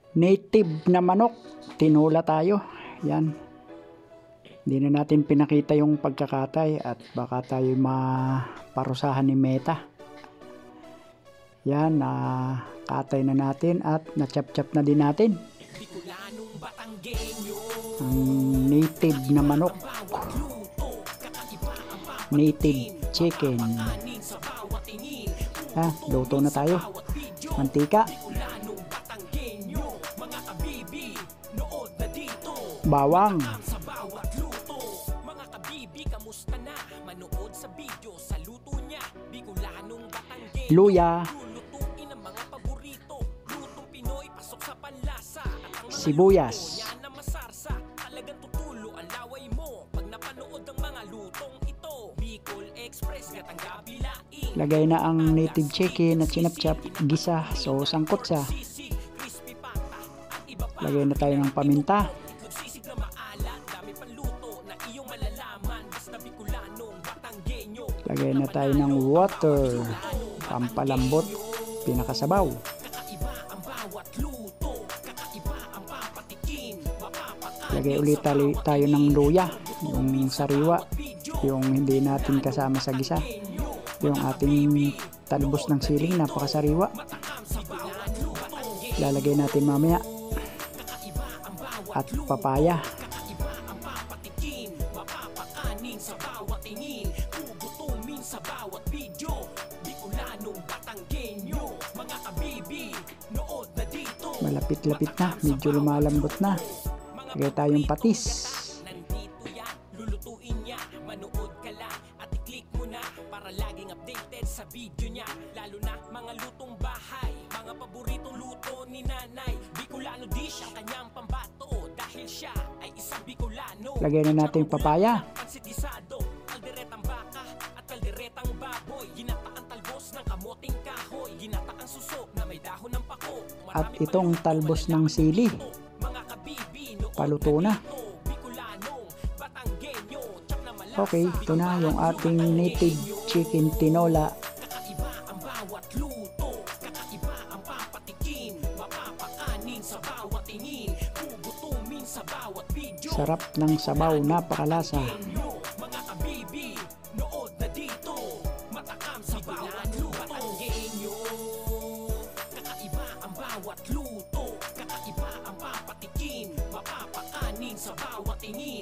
native na manok. Tinola tayo. Yan. Hindi na natin pinakita yung pagkakatay at baka tayo maparusahan ni Meta. Yan, katay na natin at na-chop-chop na din natin. Ang native na manok. Native chicken. Luto na tayo. Mantika. Bawang. Luya. Sibuyas. Lagay na ang native chicken at sinapchap, gisa, so sangkot siya. Lagay na tayo ng paminta. Lagay na tayo ng water, pampalambot, pinakasabaw. Lagay ulit tayo ng luya, yung sariwa, yung hindi natin kasama sa gisa. Yung ating talbos ng siling, napakasariwa. Lalagay natin mamaya. At papaya. Malapit-lapit na, medyo lumalambot na. Lagay tayong patis. Para laging updated sa video niya, lalo na mga lutong bahay, mga paboritong luto ni nanay. Bicolano dish ang kanyang pambato dahil siya ay isang Bicolano. Lagay na natin yung papaya. Pansitisado, kalderetang baka at kalderetang baboy, ginataang talbos ng kamoting kahoy, ginataang susok na may dahon ng pako. At itong talbos ng sili, paluto na. Okay, ito na yung ating native chicken tinola. Sarap ng sabaw, napakalasa. Kakaiba ang bawat luto, kakaiba ang papatikim, mapapakanin sa bawat tingin.